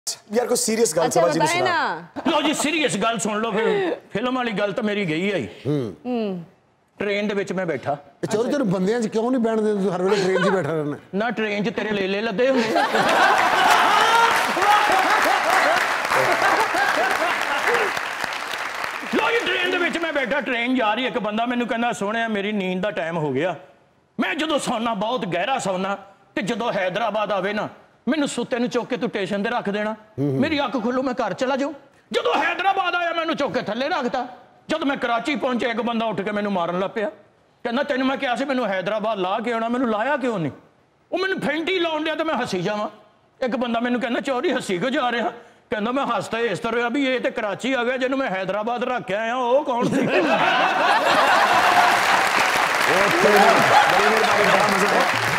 यार कोई सीरियस गल समझ नहीं सुना। लो जी सीरियस गल सुन लो फिर। फिल्म वाली गल तो मेरी गई है। ट्रेन दे विच मैं बैठा। चलो तेरे बंदियां च क्यों नहीं बैठदे तू हर वेले ट्रेन च बैठा रहना? ना ट्रेन च तेरे लेले लदे हुंदे। लो जी ट्रेन दे विच मैं बैठा, ट्रेन जा रही, एक बंदा मैनू कहंदा सोहणिया मेरी नींद दा टाइम हो गया। मैं जदों सौना बहुत गहरा सौना ते जदों हैदराबाद आवे ना मैनू सुते नूं चुक के तू स्टेशन ते रख देना, मेरी अख खुल्लू मैं घर चला जाऊं। जदों हैदराबाद आया मैनू चुक के थल्ले रखता। जब मैं कराची पहुंचे एक बंदा उठ के मैनू मारन लग पिया। कहना तेन मैं क्या मैनू हैदराबाद ला के आना, मैनू लाया क्यों नहीं? वो मैनू फेंटी लाउन दिया तो मैं हसी जावां। एक बंदा मैनू कहना चौधरी हसी क्यों जा रहा? कहना मैं हसता इस तरह भी ये तो कराची आ गया जिन्होंने मैं हैदराबाद रख के आया, वो कौन सी?